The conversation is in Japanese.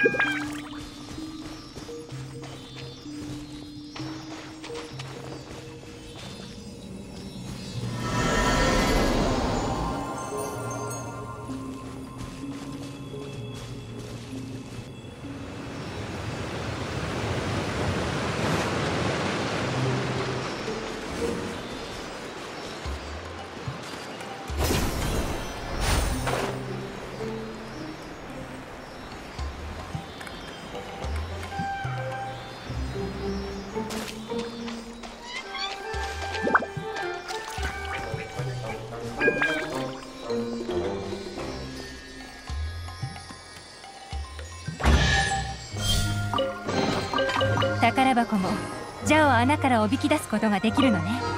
宝箱もジャを穴からおびき出すことができるのね。